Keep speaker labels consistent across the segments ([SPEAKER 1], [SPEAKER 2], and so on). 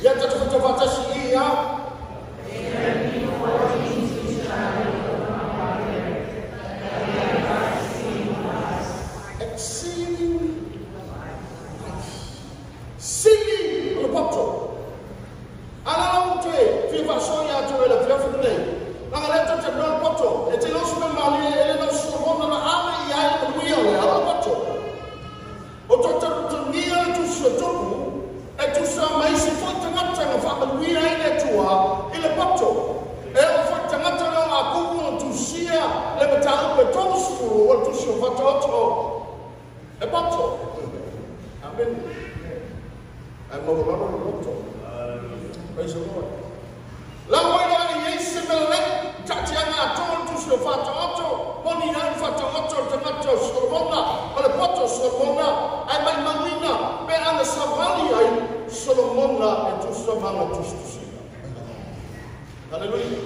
[SPEAKER 1] Ia te tuku te whatasi ia. Exceeding singing on the poto. Ala te fiva soya te le fiva nei. Nga leta te no poto. E te no sume mali ele no sumo na ala ia e kuia le ala poto. O to te nia tu sotoku e tu sa mai si fo te ngata na fa kuia ile tua ile poto. E o fo te ngata na aku tu sia le bata pe to su o tu so fa to. E poto. Amen. I'm over the poto. Praise the Lord. Lawa ya Yesu mele tatiana ton tu so fa to moni na fa to tamato Solomona ale poto Solomona ai mai mangina pe ana savali ai Solomona e tu so mama tu stu. Hallelujah.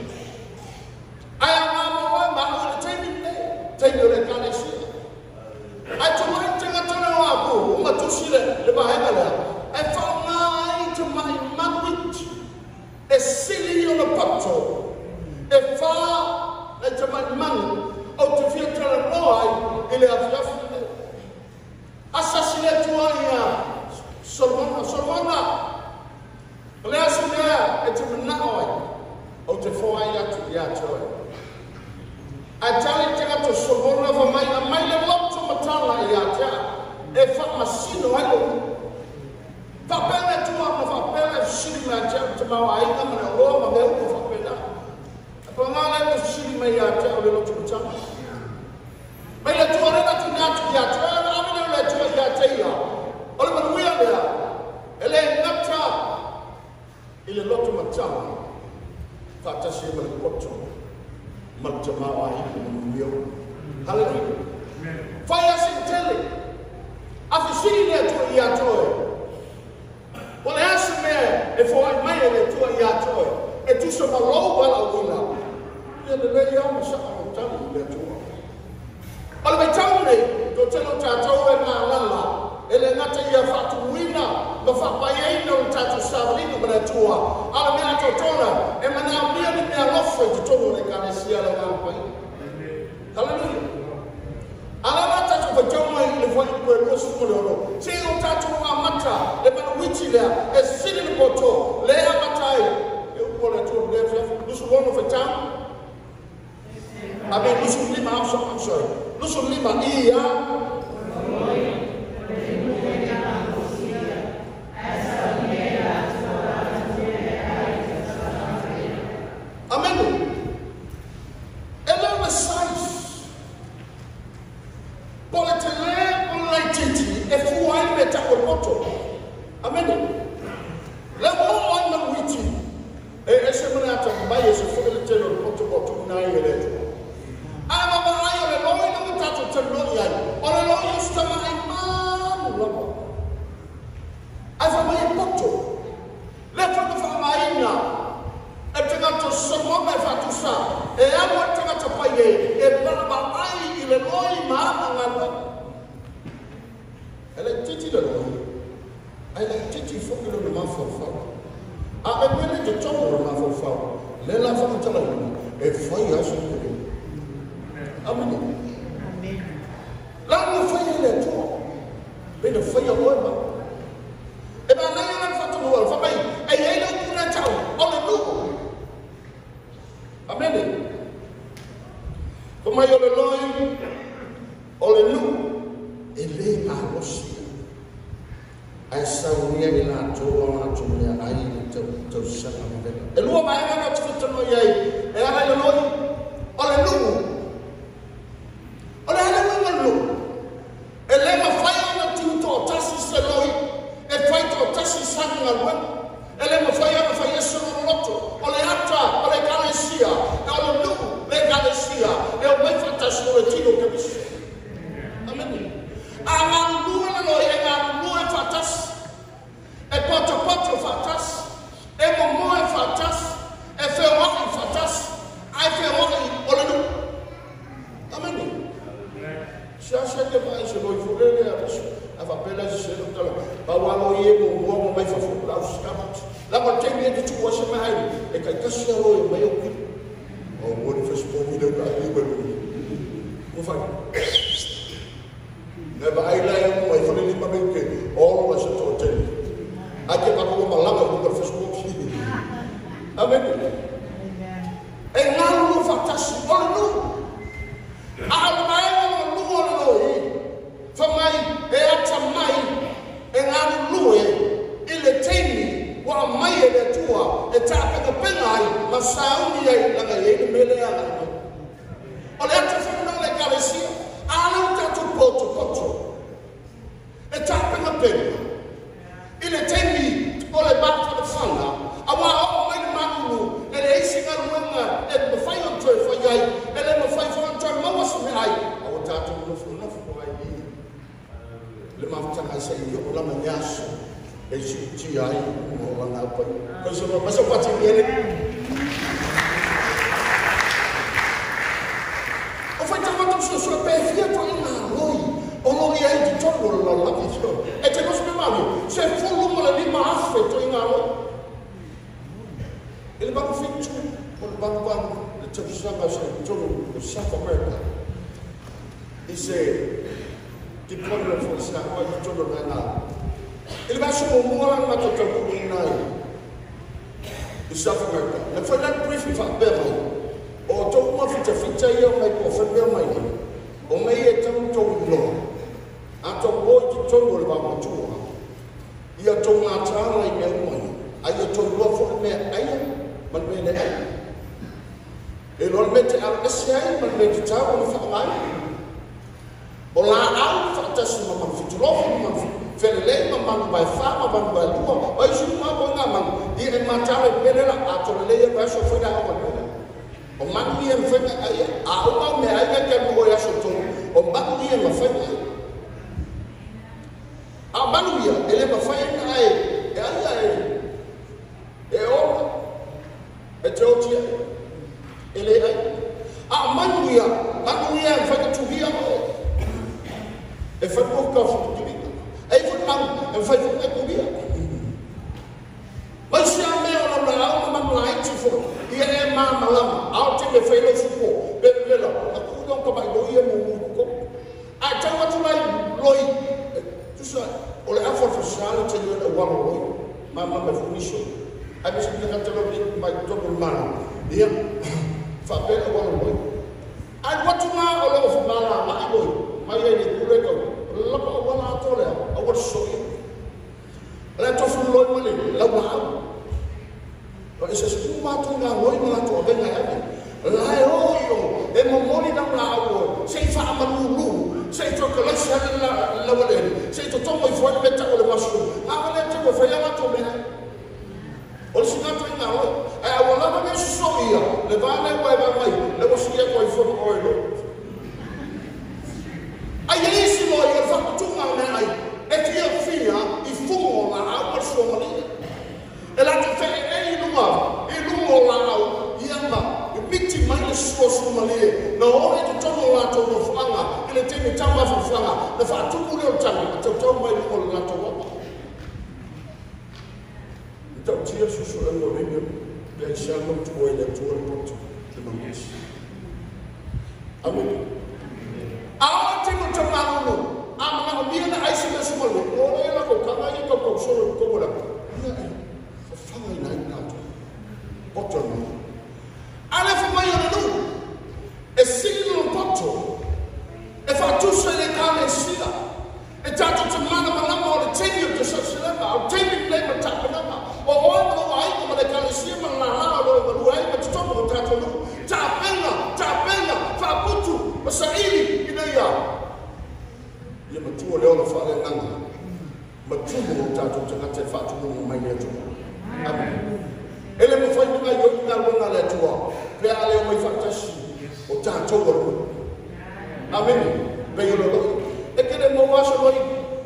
[SPEAKER 1] Ai ama ma te le kana si. Ai tu mai te ngata na aku ma tu si le ba ha la. Ai fa mai to mai manwit. E sili on a poto. E fa e te man o te fia tala noi ele afiafi. Assassine tua ia Solomona. Le asine e te manoi o te foi atu ia toi. A tali te gato Solomona va mai le lotto matala ia te. E fa masino alo. Fa pena tua ma fa pena shima te mau ai na ma lo ma me fa pena. Pa ma le shima ia te o le lo tuta. Mai le tua rena tu na tu ia te a me le tua ia te ia. O le ma ia ia. Ele ngata. Ile lo tu matama. Fa ta se ma le poto. Ma te mau ai ni yo. Hallelujah. Fire sintele. Afisini le tua ia toi. Well, as a man, if I made it to a yato, it is a low ballawina. And the lady almost telling you that to her. But I tell me, to tell Tato and Malala, and then not a year for winner, the Fapaino Tato Savino, but a tour. I'll be at Totona, and when I'm nearly a love for the Tono, they can see a little. Hallelujah. Ala tatu vajama ile vwa iwe rosu koloro. Sio tatu amata le bana wichi le e sili le poto le amatai. E ukola tu le lusu wono fatam. Abe lusu lima I'm sorry. Lusu lima iya. Amen. Ela Messiah. Poletele polititi e fu ai meta o poto. Amen. Le mo on na witi. E se mo na ta ba yesu fu le tele o poto na yele to. Ama ba ai le lo ina mo ta to tele ya. O le lo yesu ta ma ai ma lo. Asa ma ye poto. Le fa ma ina. E te ga to so mo ba fa tu sa. E amo te ga to pa ye. E ba ai le lo ma elle est titi de l'eau. Elle est titi, il faut que le moment soit fort. Ah, elle est de temps le moment soit fort. Les enfants sont là. Et foyer à ce niveau. Amen. Là, le foyer est tout. Mais le foyer est loin. Et bien, là, il y a un fatou de l'eau. Et il y a un coup de tchao. On est nous. Amen. Comment il y a le loin? On est nous. Ele a rosia. Essa unia ni na toa na tumia ai to sana mbele. Elu ma anga na tfuta no yai. E ana le loi. Ole lu. Ole ana lu. Ele ma fai na tuto tasi se loi. E fai to tasi sana na wen. Ele ma fai eso no loto. Ole ata, ole kalesia. Ole lu, le kalesia. E o mai fatasi no tino ke bis. Amen. Amandu no e fatas. E poto fatas. E momo e fatas. E fe wa fatas. Ai fe wa olenu. Amen. Cherche que mais je vais vous aider à faire. Ava pela je sais donc là. Ba wa lo ye mo mai fa fu la Lama te mi tu wa se mai e kai kasi alo e mai o ki. O mo ni fes po video ka ni ba ni. Mo fa. Na ba ai la e mai fa ni ma ben ke all was to te. Ake pa ko malanga ko fes po ki. Amen. E nga lu fa tasi o lu. A mai o lu o lu e. Fa mai e ata mai e nga lu e ile teni wa mai e tua e taka ka penai ma sauni ai langa e mele ana. O le ata fa na le kalesia ana ta tu poto. E taka ka penai. Ile teni o le ba fa fanga. Awa o mai manu e le isi ka luenga e me fai on toi fa yai e le me fai on toi ma wasu me ai. O ta tu no fu na fu ai ni. Le ma tanga sai yo la manyaso. E ci ai mo la na pa. Cosa ma so pati viene. O fai tanto so pe fia to ina loi. O lo ri ai di tolo la viso. E te non mami, se fu lungo la lima affetto in alo. Il banco finchu, il banco le tafsaba se tolo o South America. Dice di problema forse a di tolo na. Il va su un moral ma tutto in South America. La fa la brief fa bene. O to ma fita io mai po fa bene mai. O mai e tanto no. Ato wo ti tolo le ba mo tu. Ia to ma tra i me mo. Ai to lo fo me ai man me le ai. E lo mette al SI man me ti ta o fa mai. O la au fa ta si ma fita lo fo ma Felele mamang by fama bang by lua, by shoot my bongamang, the matara benela after the layer pressure for the hour. O Mandi and Fenna, I may I get more as a tone, or Mandi and Fenna. Abanuya, Elema Fine, a Georgia, Elea, Manuia, and Fenna to be a football coffee to be. Ai fu mang e fai fu e cubia. Ma sia me o la ma mai ci fu. Ia e ma la au te me fai lo fu po. Be la. A ku don ko mai do ia mo ko. A ta wa tu lai loi. Tu sa o le afo sociale te le wa loi. Ma me fu ni so. A me se te ka te lo ni mai to ko ma. Ia fa be wa loi. Ai wa tu ma o lo fu ma la mai loi. Mai e ni ku le ko. Lapa wala tole awar soya la to fu loy mali la wa o ese su ma to na loy mala to ben na ya la yo e mo moni na la wo sei fa amanu sei to ko la sa la wale sei to mo fo be ta o le masu a wale to ko fa ya ma to me o si na to na lo e wala ba me soya le ba le wa ba mai le wo si ya ko fo o lo ai esse lo ia fa tu ma na ai e ti fia I fumo la agua somali e la te fe e lungo la au ia ma e biti mai so somali na ore te tono la to no fanga ele te me tama fa fanga na fa tu mu le tama te to mai ko la to wa então tinha susu no meio de chama tu o ele tu o ponto de mamãe amém. Awa te mo tamano ama mi na ai se so mo o le la ko kama ni ko so ko mo la fa fa na na to poto no ala fa mai na no e sino poto e fa tu se le kame sila e tato te mana mana mo le tenio to so se la o tenio le ma ta na o no ai ko le kale sia ma na la lo ai ma to mo tato no ta pena fa putu o saili ia ma tu le ona fa le nanga ma tu mo tato te fa tu mo mai le tu amen ele mo foi ngai yo na lona le tu pe ale mo fa tashi o tato wo amen be yo lo e che le mo wa so lo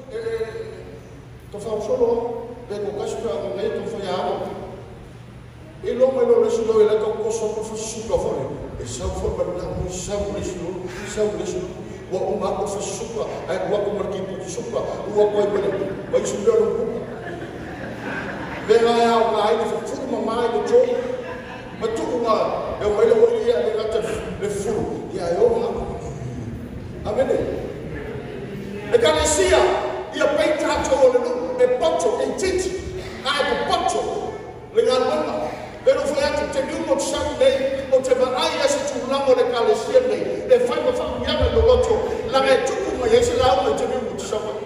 [SPEAKER 1] to fa solo be ko kasu ka ngai to fa ya e lo mo lo so lo le ko so ko su ko fa e sa fo ba na mo sa mo wa uma ko fa suka ai wa ko marki ko suka wa ko ai bele wa su lo ko Bela ya ngai le fu mai le jo. Ma tu nga e mai le wori ya le ngata le fu ya yo ma. Amene. E kalesia ia peita to le poto e titi. Ai po poto le ngana. Pero foi atu te miu Sunday o te marai ese tu lango le kalesia nei. Le fai ma fa mianga lo loto. La me tuku mai ese la o te miu Sunday.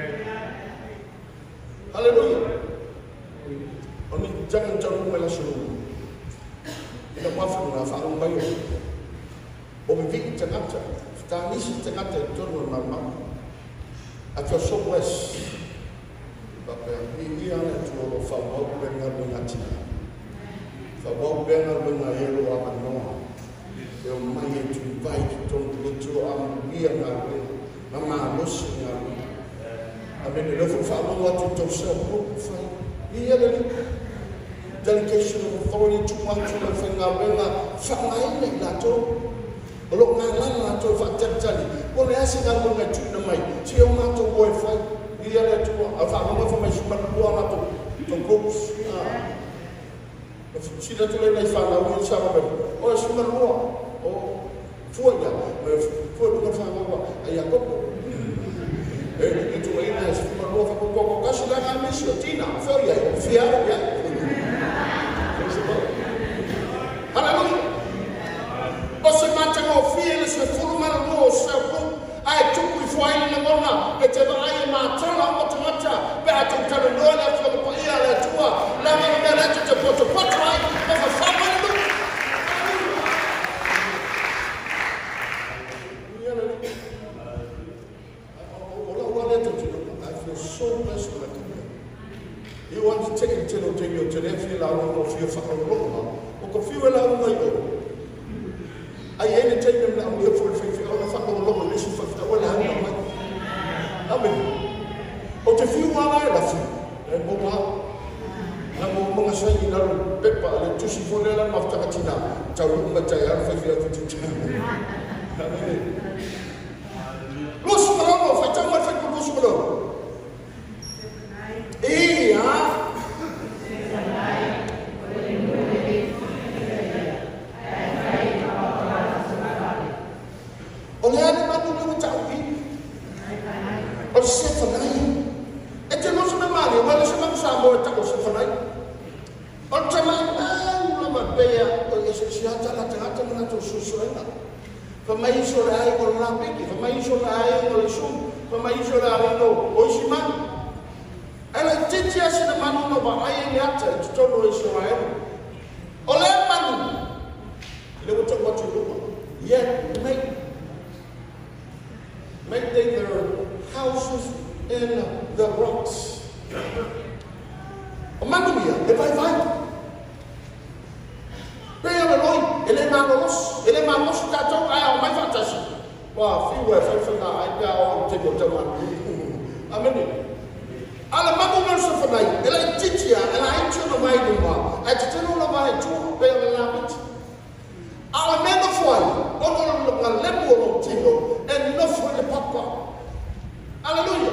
[SPEAKER 1] Hallelujah. Oni jangan jangan mela sulu. Ina wafu na fa on bayo. O me vi tangata. Ta nisi tangata tono mama. Ato so west. Papa ni ana to fa mo benga ngati. Fa mo benga benga yelo wa no. Eu mai to invite to am bia na mama mosinga. Amen. Le faut faire what to yourself. Delegation of authority to one to the finger. Family like that. Look, my land to Vatali. Well, I see that one to the mic. See, I'm not to boyfriend. The other two are from my super to groups. She doesn't let me find out which some of them. Or super war. Or for the family. I have itu ini semua pokok kasih dah kami Tina, Fiar ya. Haleluya. Ose mata ko fiel se forma no se ko ai tu foi na bona e te vai mata la mata ba tu te no la fo ko ia la tua la ma la te poto ai o fa so blessed with it. You want to take it to the feel out of your fucking room, or feel out of my own. I ain't take them down here for 50 on the fucking room, listen for the one hand. I mean, or to feel one eye of you, and Moma, and Moma saying, you know, Pepper, and to see for them after Katina, Taruma Tayar for the I mean, Los Marano, I tell my friend Los Marano. Make their houses in the rocks. Manduia, e vai. Pega noi, ele é manos tato ai mai fantasy. Wa fiwe fa ai ga o te go tama. Amen. Ala mamu no so fa nai, ele titia, ela ainda no vai do ma. A titia no vai tu pega lá bit. Ala meno foi, ono no lebo no tingo, e no foi de papa. Aleluia.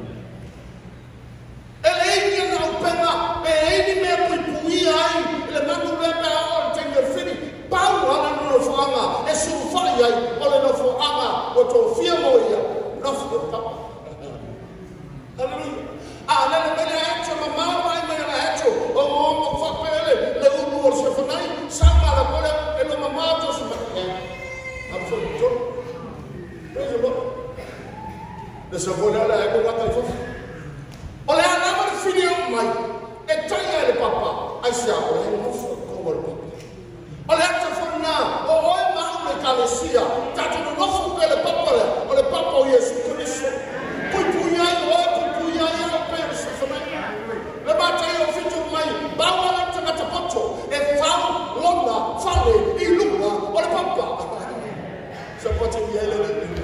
[SPEAKER 1] Ele não pega, ele me puia aí, ele manda leva a tinha fini. Paulo ala no fanga, e su fai aí, ole no fanga, o to fia moia, no foi papa. Aleluia. Ala ele é chama mama e ele é chama, o fa pele, le uno se fanai, sama la pole, e no mamma to su. Absolutamente. Praise the Lord. Dessa volta é como a tua. Olha, a nova filha mãe é taia de papá. Aí se abre, não foi como o papá. Olha, a tua na, o é mal de calesia. Tá tudo novo pelo papá. Olha, papá o Jesus Cristo. Pupunhai, o pensa também. Levanta aí o filho mãe. Bawa na tanga poto. É falo, longa, fale e lua. Olha, papá. Só pode ir ele.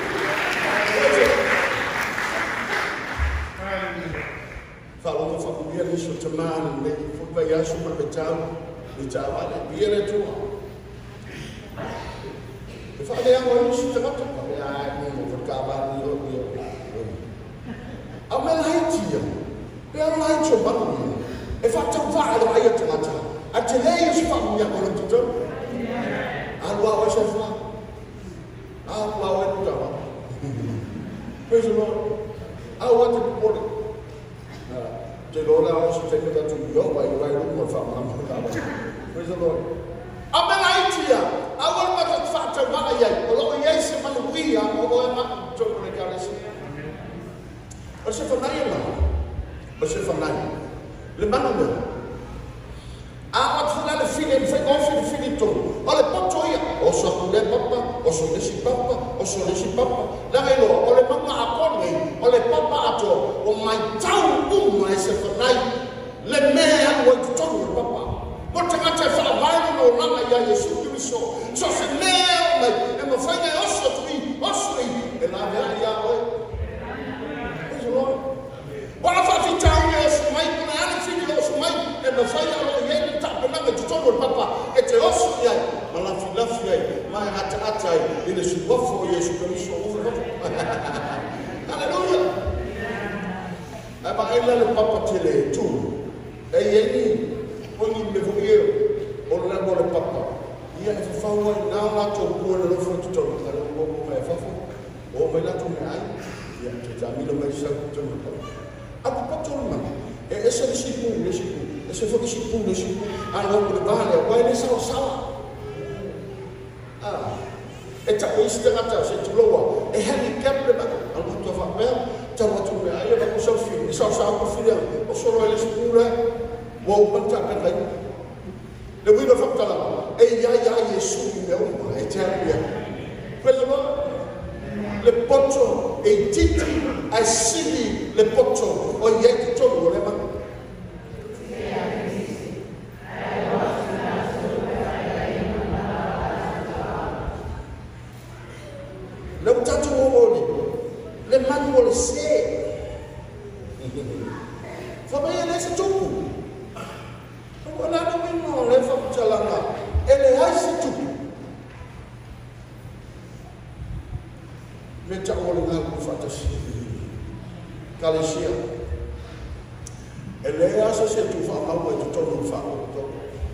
[SPEAKER 1] Falou com a família de Sotamar, foi para ir a sua betal, betal, e ele tua. Eu falei, agora isso está muito bom. Não vou acabar de ouvir. A minha tia, eu não tinha bagulho. E fatau va lo ai tangata a te lei se fa mia ko tuto alwa wa se fa alwa wa tuto praise the Lord. I want to put it te lo la o se te ka tu yo wa i ru fa ma praise the Lord. Amena itia awal ma ta fatau va ai o lo ye se ma wi a o ma to ko ka le o se fa nai la o se fa nai le manu a fala le fine fe o fine to o le potoia o so le papa o so le si papa la melo o le mama a kone o le papa ato o mai tau mai se fa nai le me a o to le papa ko tanga te fa vai no langa ya Yesu Kristo so se me mai e mo fa o so tu o so e la ya o wala fa fi tau e so mai ko na ani fi lo so mai e mo fa ya o ye ta pe na te tolo papa e te o so ya mala fi la fi mai hata ai ile su wafo Yesu Kristo o hallelujah aba ila le papa tele tu e ye ni oni me voye o la bo le papa ia e fa wa na la to bo le fo to to ka le bo me fa fo o me la to me ai ia te jamilo me sa to to apo patolma e esse discípulo esse foi discípulo a longo de vale o ele só e ta o istagata se tuloa e heli kebre ba algo to fa bel ta watu me ai ba ko so fi so ko fi o so ele spura o panta ka kai le wido fa tala e ya Yesu me o e terria quello le poto e titi a sili le poto o ye to lo le ma le tato le manu le se fa bene le se tupu wala no le fa tala ele ha se tupu meta o le ngaku fatasi kalesia ele asa se tu fa ma o to no fa o to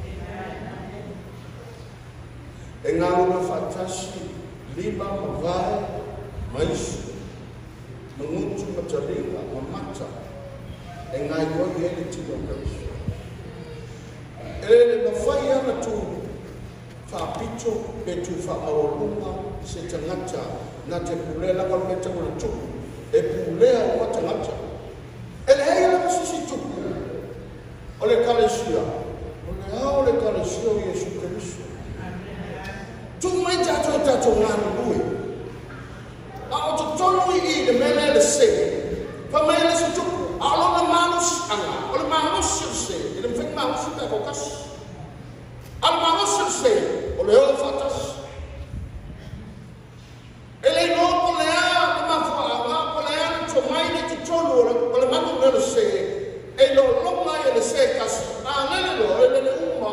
[SPEAKER 1] e ngaku fatasi lima vai mais mengutu matalila mamata e ngai ko ele ti do ele no fai ana tu fa picho pe tu fa aolunga se tangata na te pulela ka meta ko tu e pulea ko tangata ele ai la sisi tu ole kalesia ole kalesia Yesu Kristo tu mai tato ngani lui a to tonu I de mele le se fa mai le tu a lo na manus anga ole manus se ele fek manus ta ko kas al manus se ole o fatas ele no polea de ma fa polea to mai ne tu tonu ole manu le se e lo mai le se kas a le lo ele uma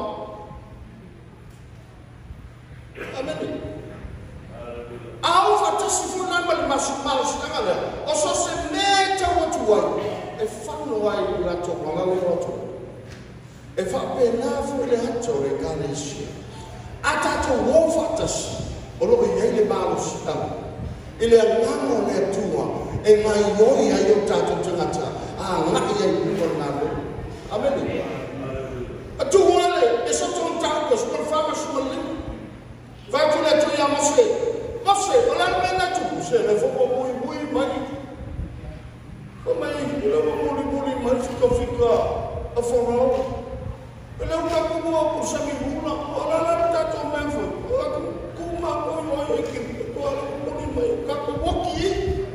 [SPEAKER 1] amen au fatasi funa mal masmal stangala o so se meta watu wai e fano wai la to mala roto e fa pena fu le hatto le kalesia ata to wo fatasi o lo ye le malo stam ile ngamo le tua e mai yo ya yo tato tangata na ye ko na lo amen atu wale e so to tango so fa ma so le vai tu le tu ya mose Você, olha na tu, você levou muito mais. Como é que levou muito mais fica a falar? Ele é o que acabou por ser mula. Olha lá tá tomando. Como a coisa aqui, olha muito mais. Acabou aqui.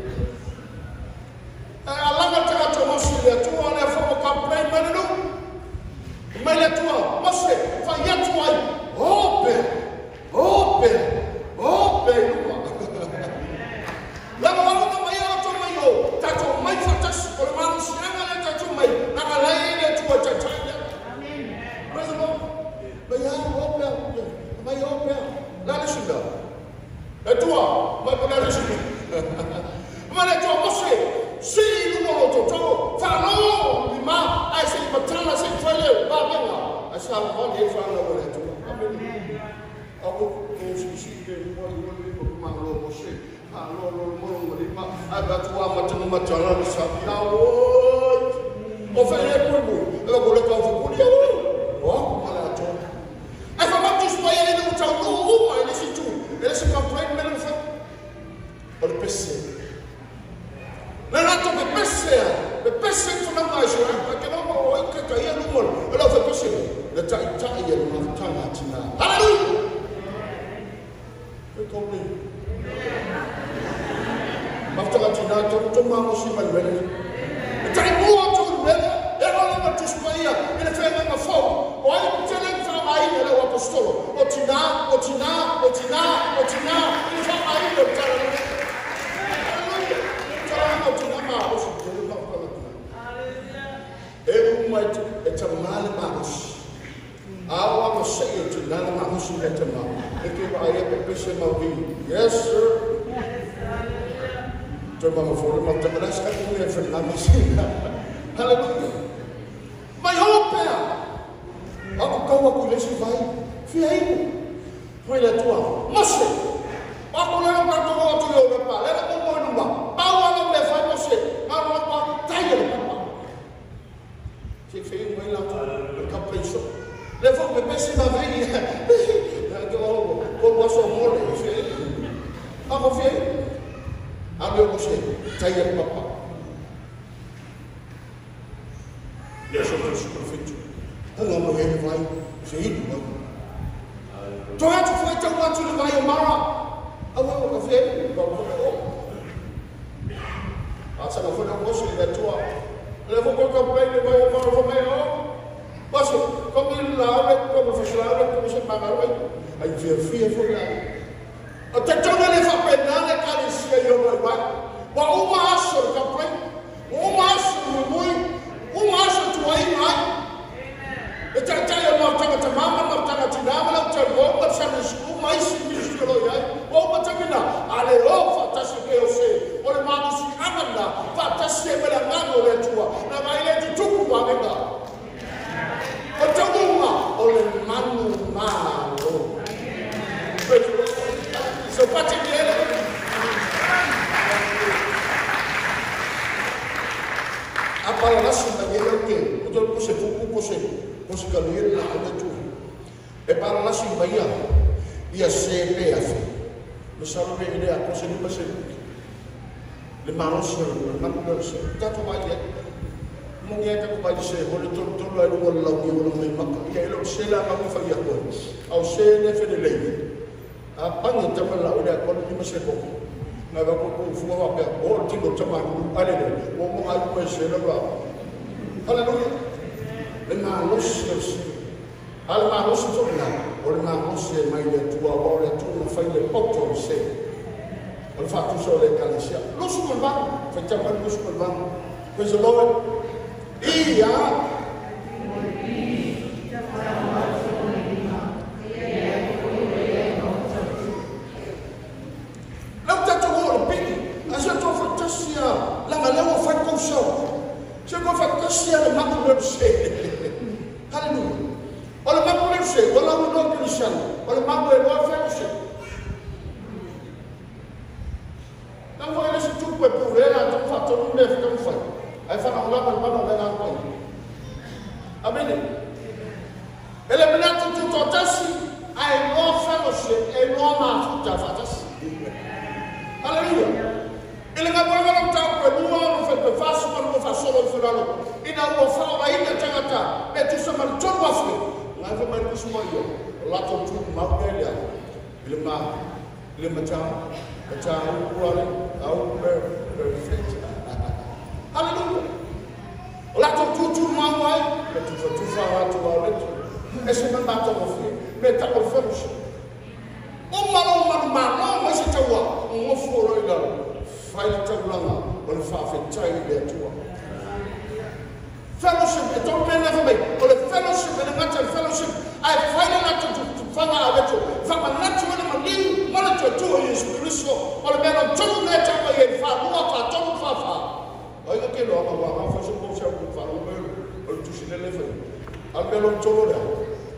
[SPEAKER 1] A lá tá tomando se tu olha for campanha, mas não. Mas é tua, você vai a tua. Open. La mano mai to mai o tato mai fatas por mano singa le tato mai na lai le tu tato amen praise the Lord mai open la le singa e tua mai por la singa ma le to mose si numero to fa no di ma ai se patana se fai sala mo le fa na wala tu aku si ke mo ko ma lo mo se lo mo le ma aba tu wa ma tu ma tala sa na o fa le ko lo ko le ka fu ku dia o ma la tu ai fa ma tu spa ele no ta o ma ele si tu ele se complain me fa o le pesse la na to pesse tu na ma je perché non ho che io non mo lo fa pesse la ta io non ta na tina hallelujah Tome. After that, you know, to mama she was ready. The time more to ready. Everyone to Spain. In the family of four. Why telling from I know what to store? Otina. In from I know telling. Hallelujah. Otina ma was to the Hallelujah. Every night it's a man mouse. I want to say it to none of my who let them know. Yes, sir. Hallelujah. My whole pair. Aku kau aku lesi baik. Fiai. Foi la tua. Moshe. Aku lembra para tu outro eu lepa. Lembra como eu não vá. Bawa não me faz Moshe. Bawa não taia lepa. Se fez um lá tu capricho. Levou me pense na veia. Como sou mole. Aku fiai. Ambil Moshe. Taia papa. Yes, eu sou profeta. Não morrer vai ser ido. Tu vai te foi tão quanto ele vai amar. A vou fazer, vou fazer. Asa não foi não posso ir da tua. Levou com o pai ele vai para o meu. Posso, como ele lá, como faz lá, como se paga lá. Aí via foi lá. Até tu não leva pena na cara se eu vai. Wa uma acha que pai. Uma acha muito. Uma acha tu aí vai. Italia martanga tamama martanga tinama na utalgo martanga siku mais sinistro lo yai o matamina ale o fantastique o se o le manu si amanda fantastique bela manu le tua na maile di tuku wa mega o taguma o le manu malo so pati biele apa la sunda biele ke o to ko se fuku ko se Você caminha na cobertura. É para lá se Bahia. E a CP a fim. Não sabe bem ideia. Você não vai ser. Le maros não não se. Tá tu vai ter. Não é que vai ser. Olha todo lá no lá o não vai matar. E ele o se lá vai fazer a coisa. Ao se ele fez lei. A panha também lá olha quando ele se pouco. Na vai com o fogo a pé. O tipo também. Olha, o mo aí vai ser lá. Aleluia. Al-Maros torna, Al-Maros è mai le tua ora tu non fai le 8 sei. Al fatto solo le calasia. Lo scolvano, facciamo lo scolvano. Questo Lord ia Não tá tocando bem. A gente não fantasia, la malema fa consciente. Se non fantasia la mamma non sei. Hallelujah. Olha mais por você, olha o nome cristiano, olha mais por você. Não vai nesse tudo é por ver, então fato não deve não faz. Aí fala lá para não ver nada com ele. Amém. Ele é melhor que tu totasse, aí não fellowship, aí não ama tu fatas. Hallelujah. Ele vai para não tá com não faz fácil, mas não faz solo final. E não o fala ainda tangata, é tu se mal todo afro. Não vai mais isso moio. Lá tô tudo mal dele. Ele mata o qual ao perfeito. Aleluia. Lá tô tudo mal vai, é tu fala tu vai. Esse não mata o filho. Meta o filho. Mal, mas é tua. Furo ida. Fai tabulanga, o fa fechai de tua. Fellowship, it's all men never make. Or the fellowship and the natural fellowship, I find it not to find out about you. From a natural and a new monitor to you spiritual, or the man of total nature by a far, water, total far. I don't know about how for some of you, or to see the level. I'll be on Toloda.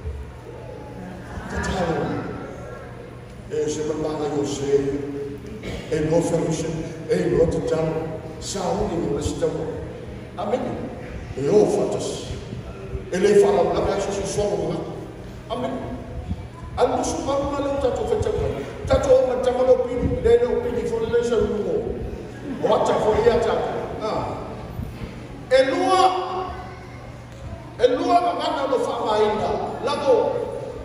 [SPEAKER 1] e se manga yo se e no felice e no tan sa ni no sta amen e o fatas ele fala na verdade se solo amen algo sumar na luta to tato na tamalo pini le no pini for le se lugo wata for ya ta elua magana lo fa ainda lago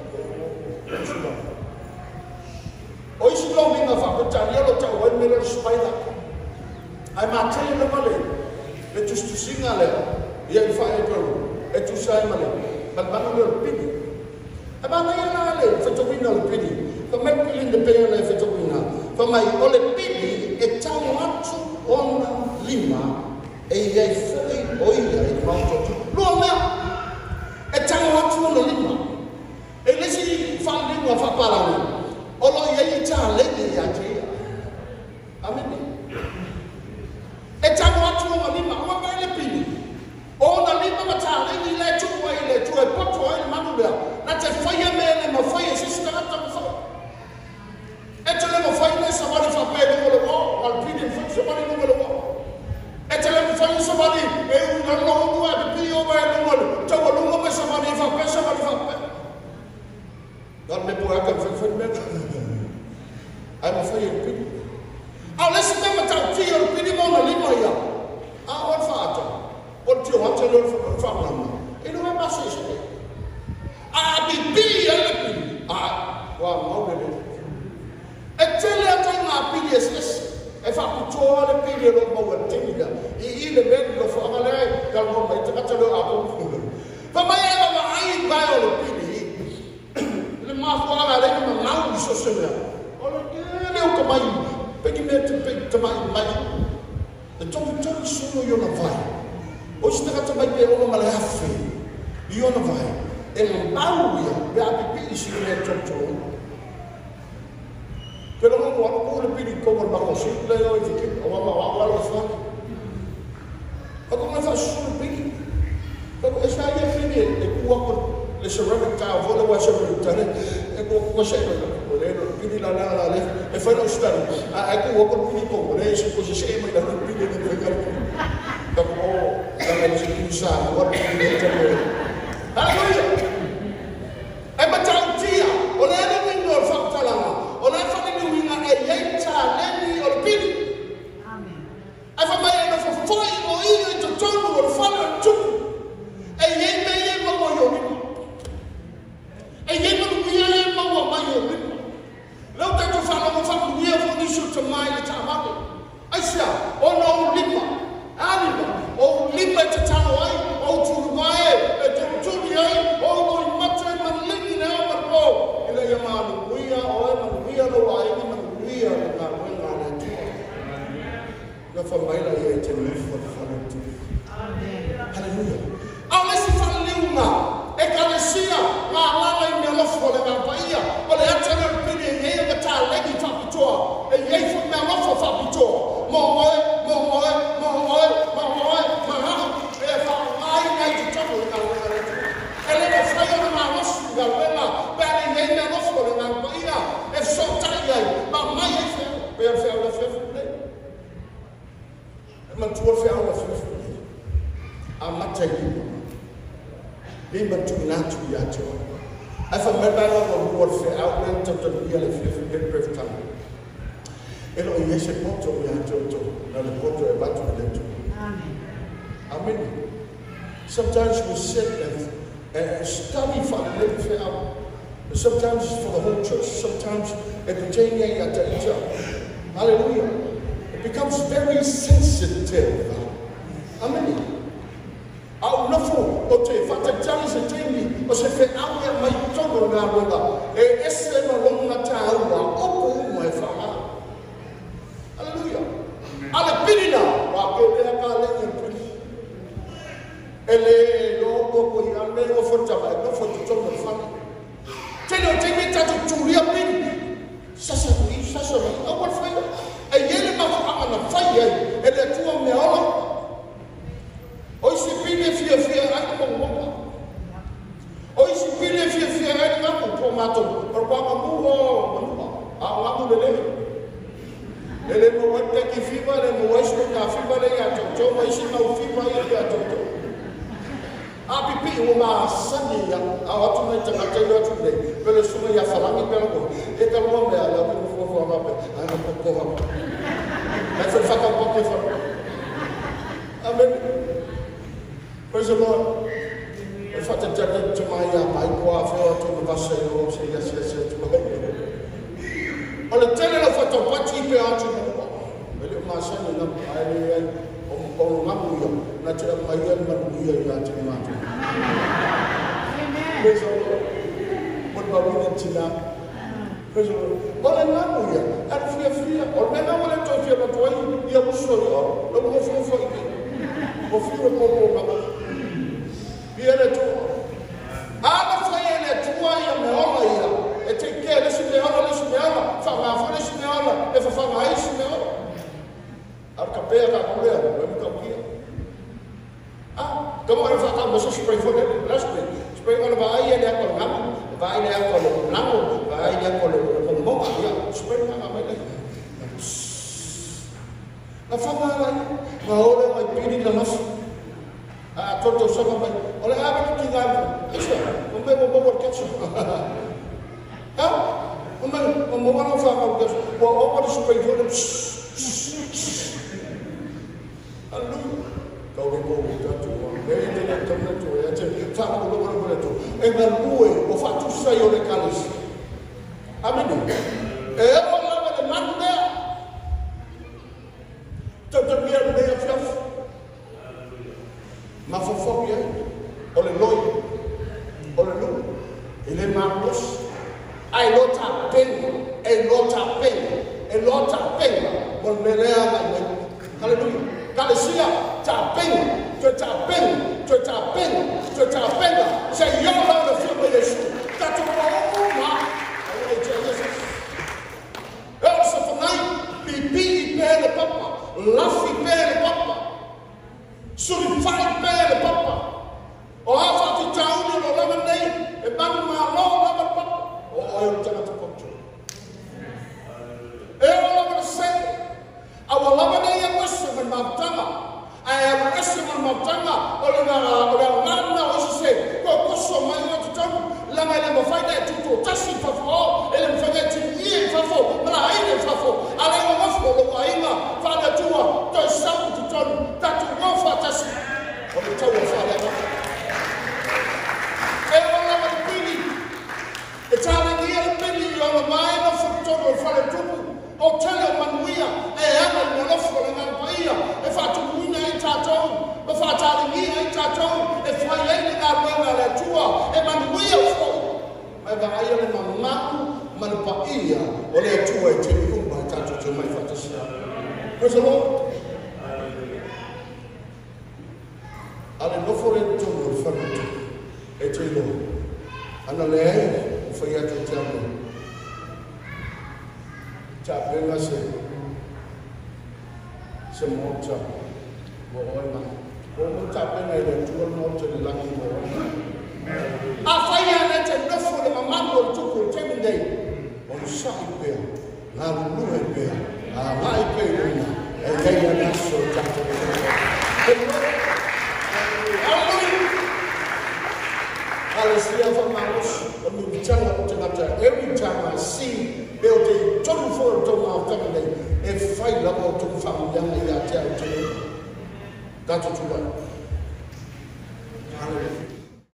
[SPEAKER 1] o isi lo minga fa ko tani lo ta wan mele spider ai ma tele le male le tu singa le ia fa e pro e tu sai male bal bana le pini abana ia le fa to wina le pini fa me pili de pena le fa to wina fa mai o le pini e tau atu ona lima e ia foi o ia e mauto lo me e tau atu ona lima e le si fa lingua fa para Olo ia ita legi ya tia. Amen. E tango atu o lima o ba le pini. O na lima mata legi le tu wa ile tu e poto e manubea. Na te faia mele ma faia sista na ta fa. E te le ma faia le sabari fa pe no le o al pini fa sabari no le o. E te le faia sabari e una no dua de pio ba no le. Te o lungo me sabari fa pe sabari fa pe. Dan me può anche fare I'm afraid of people. Oh, let's remember to you, pretty mona limoya. Ah, what father? What do you want to learn from them? You know what I say? Ah, be ah, well, no, I tell you, I'm not PDS. If I could tell the period of our thing, he the bed of our life, come home, I took a little. But my I buy all the PD. The mouth one, I let him now, so similar. Leo kamai, pegi me te pegi tamai mai. E toki sono i ona vai. O si taka tamai pe ona male hafe. I ona vai. E mau ia, pe api isi me toki. Pero mo wala ko le pidi ko ma ko si le o fiki o ma wala fa. Ako ma fa su pidi. Ako e sa ia fini e ku ko le ceramic tile vola wa ceramic tile. E ko sa Pidi la e fai lo stato ecco con pidi con lei si così sembra da pidi di pregare dopo la si usa guarda alleluia e ma ciao tia o le ne vengo fatta la o le fa di lui e yenta leni o pidi amen e fa mai no fa foi o io to torno o fa tu e yeme mo yo e yeme mo yo Não tem que falar, não falo nem eu vou dizer que mais ele está mal. Aí se ou não lima, ou lima te está no ar, ou tu vai, tu aí, ou não mata mas lima não mas pô, ele é chamado guia ou é guia no ar, ele é guia no ar, não na família aí tem muito para falar tudo. Aleluia. Ah, mas se fala lima, é calecia, lá em minha loja na Bahia, olha a tua legi fa pitoa e yei fu me ma fa pitoa mo e fa mai nei di tutto il calore e le fai ma lo su galera per nei me lo fuori na baia e so tagliai ma mai per fare la festa ma tu fai la festa a matai bimba tu natu ya tu I remember the warfare outwent of the real if time. And oh, yes, a motto we had to, and a motto about to. Amen. Amen. Sometimes we sit and study for the living out. Sometimes it's for the whole church, sometimes it pertains at the church. Hallelujah. It becomes very sensitive. Amen. Au nofo o te whakatari se teimi o se whe aue mai tono ngā roga e ese no longa tā aua opo mai whaha. Hallelujah. Ale pirina wa ke mea ka lengi piri. Ele no opo i ame o whotama e no whotu tono whani. Tene o teimi tatu tūria piri. Sasa mi, au wat whaia. E yele ma wha ana whaia e le tua me ola. Oi se pile fia ai com bomba. Oi se pile fia ai com tomato, por qual Pau ele não vai ter que ficar, ele não vai ficar, fica ali a jojo, vai se não fica aí a jojo. A pipi uma sania, a outra não tem até o outro dia. Pelo sumo ia falar me pelo e pelo nome dela, eu vou falar para ela, não vou falar. Mas foi fazer um pouco de falar. Amém. Pois eu faço até de manhã, mas boa fé, eu não passei o se ia ser olha, tele la foto pati pe atu no. Ele masani na ai o mamuyo na tira maia mamuyo ya tima. Beso. Mon babu tina. Beso. Olha mamuyo, a fria. Olha na olha to fia na toi ia buso yo. Lo mo fo fo. O fio popo baba. Viene tu. Ana foi ele tua ia me ola ia. E te que le simeola, fa ma fa le simeola, e fa ma ai simeola. Ar capea ka kule, me ka kia. Ah, como era fa ta mo so spray for the last day. Spray on ba ai ele ko ngam, ba ai ele ko lo ngam, ba ai ele ko lo mo ia, spray ma ma le. Na fa ma ora mai pidi na mas. Ah, toto sa ma. Ora aba ki ngam. Isso, o me mo ketchup. Ah, uma não fala que o outro super foi aleluia. Kau vou tanto, ele tem tanto, ele tem fala o lobo tanto. É na lua, o fato saiu de calis. Amém. É o lobo de manda. Tanto bem de afiaf. Mas fofobia, olha loi, olha lu, ele é marcos. Ai lota pena, bon melea na me. Hallelujah. Kalesia, ta pena. Say yo la the film de Yesu. Tatu ma. Ai Jesus. Elsa fanai, bibi pele papa, lafi pele papa. Surifai pele papa. O afa ti tauni no la nei, e banu ma lo la papa. Oh, jangan terpojok. Allah say, our love yang masih menantang. Ayam masih menantang. Orang mana masih say, kau kosong mana tu tahu? Lama lama faida itu tasik fafo, elam faida tinggi fafo, malah ini fafo. Alai orang fafo lo aina faida tua, tu sabu tu tahu, tak tu wafa tasik. Orang tahu faida apa? Allah berpilih. Italian dia pilih yang lain of October for tubu. Hotel manuia ana no fo na paia e fa tu muina e tatou e fa tali e tatou e fa ele na buena la tua e manuia fo e va ai le mamma man paia o le tua e te kumba tatou te mai fantasia. Praise the Lord. Ale no fo le tu fa e te lo ana le foi a tu tempo. Já pega se monta. Boa, como já pega ele tu não te lá com boa. A faia na te não foi uma mamãe tu com tem dei. On sai pe. Na lua pe. A vai pe uma. É que ele não só já. Aleluia, vamos. Every time I see building 24 to my family, if I love to family, I tell you, that's what you want. Hallelujah.